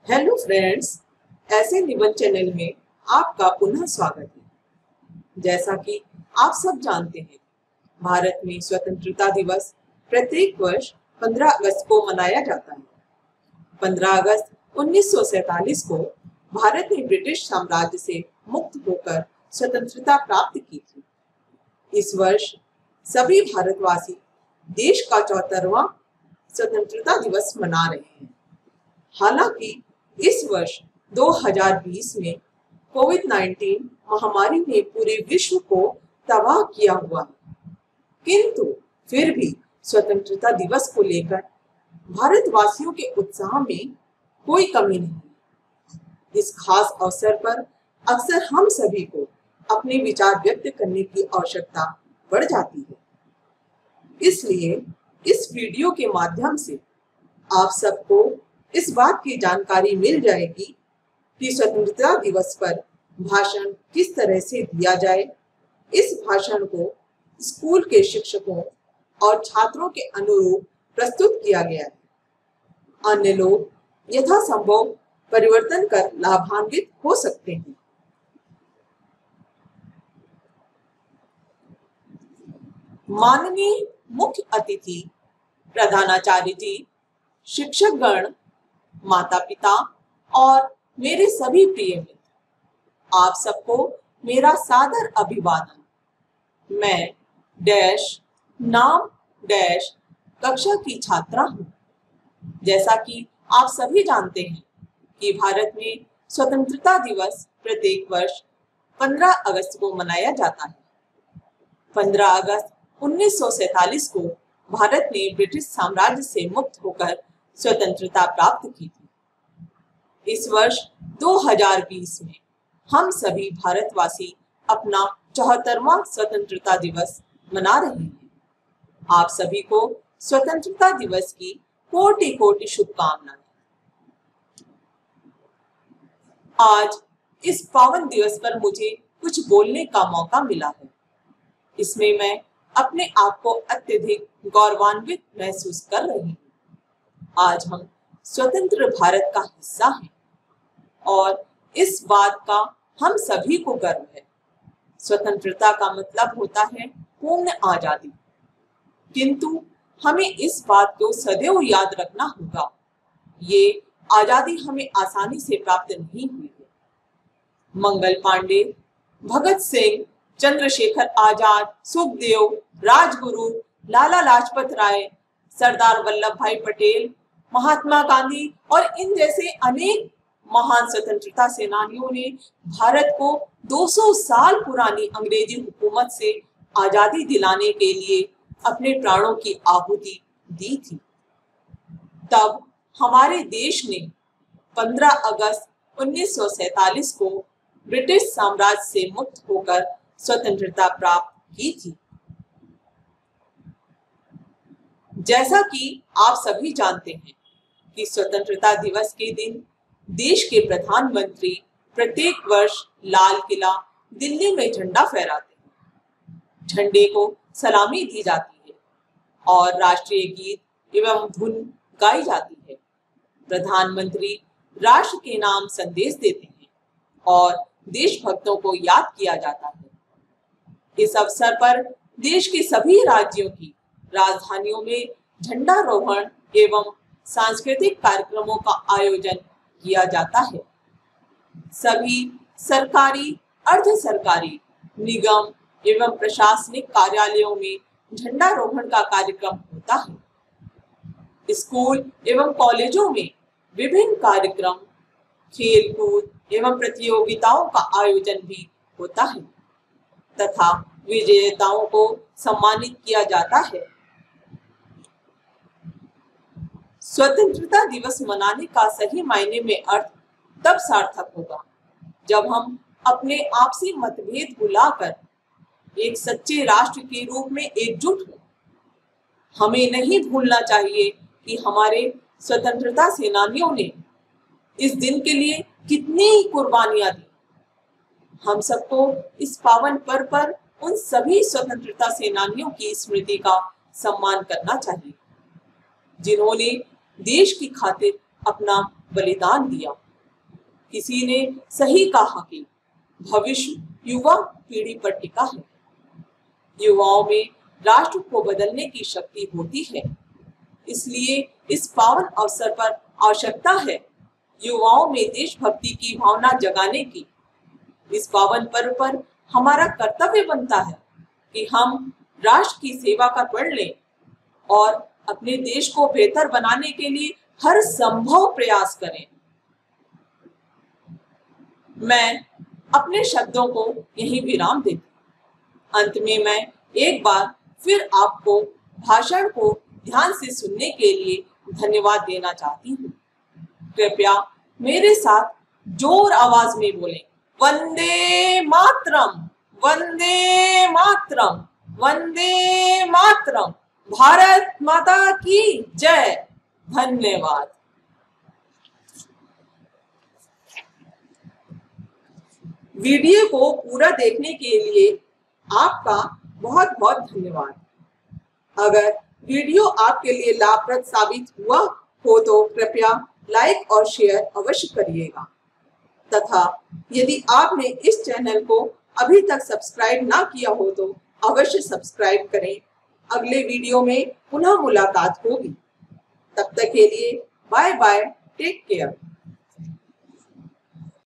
Hello friends, ऐसे निबंध channel में आपका पुनः स्वागत है। जैसा कि आप सब जानते हैं, भारत में स्वतंत्रता दिवस प्रत्येक वर्ष 15 अगस्त को मनाया जाता है। 15 अगस्त 1947 को भारत ने ब्रिटिश साम्राज्य से मुक्त होकर स्वतंत्रता प्राप्त की थी। इस वर्ष सभी भारतवासी देश का 74वां स्वतंत्रता दिवस मना रहे हैं। हालांकि इस वर्ष 2020 में कोविड-19 महामारी ने पूरे विश्व को तबाह किया हुआ है, किंतु फिर भी स्वतंत्रता दिवस को लेकर भारतवासियों के उत्साह में कोई कमी नहीं है। इस खास अवसर पर अक्सर हम सभी को अपने विचार व्यक्त करने की आवश्यकता बढ़ जाती है। इसलिए इस वीडियो के माध्यम से आप सबको इस बात की जानकारी मिल जाएगी कि स्वतंत्रता दिवस पर भाषण किस तरह से दिया जाए। इस भाषण को स्कूल के शिक्षकों और छात्रों के अनुरूप प्रस्तुत किया गया है। अन्य लोग यथासंभव परिवर्तन कर लाभान्वित हो सकते हैं। माननीय मुख्य अतिथि, प्रधानाचार्य जी, शिक्षकगण, माता पिता और मेरे सभी प्रिय मित्र, आप सबको मेरा सादर अभिवादन। मैं डैश नाम डैश कक्षा की छात्रा हूँ। जैसा कि आप सभी जानते हैं कि भारत में स्वतंत्रता दिवस प्रत्येक वर्ष 15 अगस्त को मनाया जाता है। 15 अगस्त 1947 को भारत ने ब्रिटिश साम्राज्य से मुक्त होकर स्वतंत्रता प्राप्त की थी। इस वर्ष 2020 में हम सभी भारतवासी अपना 74वां स्वतंत्रता दिवस मना रहे हैं। आप सभी को स्वतंत्रता दिवस की कोटि कोटि शुभकामनाएं। आज इस पावन दिवस पर मुझे कुछ बोलने का मौका मिला है। इसमें मैं अपने आप को अत्यधिक गौरवान्वित महसूस कर रही हूँ। आज हम स्वतंत्र भारत का हिस्सा हैं और इस बात का हम सभी को गर्व है। स्वतंत्रता का मतलब होता है पूर्ण आजादी, किंतु हमें इस बात को सदैव याद रखना होगा, ये आजादी हमें आसानी से प्राप्त नहीं हुई है। मंगल पांडे, भगत सिंह, चंद्रशेखर आजाद, सुखदेव, राजगुरु, लाला लाजपत राय, सरदार वल्लभ भाई पटेल, महात्मा गांधी और इन जैसे अनेक महान स्वतंत्रता सेनानियों ने भारत को 200 साल पुरानी अंग्रेजी हुकूमत से आजादी दिलाने के लिए अपने प्राणों की आहुति दी थी। तब हमारे देश ने 15 अगस्त 1947 को ब्रिटिश साम्राज्य से मुक्त होकर स्वतंत्रता प्राप्त की थी। जैसा कि आप सभी जानते हैं कि स्वतंत्रता दिवस के दिन देश के प्रधानमंत्री प्रत्येक वर्ष लाल किला दिल्ली में झंडा फहराते हैं। झंडे को सलामी दी जाती है और राष्ट्रीय गीत एवं धुन गाई जाती है। प्रधानमंत्री राष्ट्र के नाम संदेश देते हैं और देशभक्तों को याद किया जाता है। इस अवसर पर देश के सभी राज्यों की राजधानियों में झंडारोहण एवं सांस्कृतिक कार्यक्रमों का आयोजन किया जाता है। सभी सरकारी, अर्ध सरकारी, निगम एवं प्रशासनिक कार्यालयों में झंडारोहण का कार्यक्रम होता है। स्कूल एवं कॉलेजों में विभिन्न कार्यक्रम, खेल कूद एवं प्रतियोगिताओं का आयोजन भी होता है तथा विजेताओं को सम्मानित किया जाता है। स्वतंत्रता दिवस मनाने का सही मायने में अर्थ तब सार्थक होगा जब हम अपने आपसी मतभेद भुलाकर एक सच्चे राष्ट्र के रूप में एकजुट हों। हमें नहीं भूलना चाहिए कि हमारे स्वतंत्रता सेनानियों ने इस दिन के लिए कितनी कुर्बानियां दी। हम सबको इस पावन पर्व पर उन सभी स्वतंत्रता सेनानियों की स्मृति का सम्मान करना चाहिए जिन्होंने देश की खातिर अपना बलिदान दिया। किसी ने सही कहा कि भविष्य युवा पीढ़ी पर टिका है। युवाओं में राष्ट्र को बदलने की शक्ति होती है। इसलिए इस पावन अवसर पर आवश्यकता है युवाओं में देशभक्ति की भावना जगाने की। इस पावन पर्व पर हमारा कर्तव्य बनता है कि हम राष्ट्र की सेवा का प्रण लें और अपने देश को बेहतर बनाने के लिए हर संभव प्रयास करें। मैं अपने शब्दों को यहीं विराम देती हूँ। अंत में मैं एक बार फिर आपको भाषण को ध्यान से सुनने के लिए धन्यवाद देना चाहती हूँ। कृपया मेरे साथ जोर आवाज में बोलें, वंदे मातरम, वंदे मातरम, वंदे मातरम, भारत माता की जय। धन्यवाद। वीडियो को पूरा देखने के लिए आपका बहुत बहुत धन्यवाद। अगर वीडियो आपके लिए लाभप्रद साबित हुआ हो तो कृपया लाइक और शेयर अवश्य करिएगा तथा यदि आपने इस चैनल को अभी तक सब्सक्राइब ना किया हो तो अवश्य सब्सक्राइब करें। अगले वीडियो में पुनः मुलाकात होगी। तब तक के लिए बाय बाय, टेक केयर।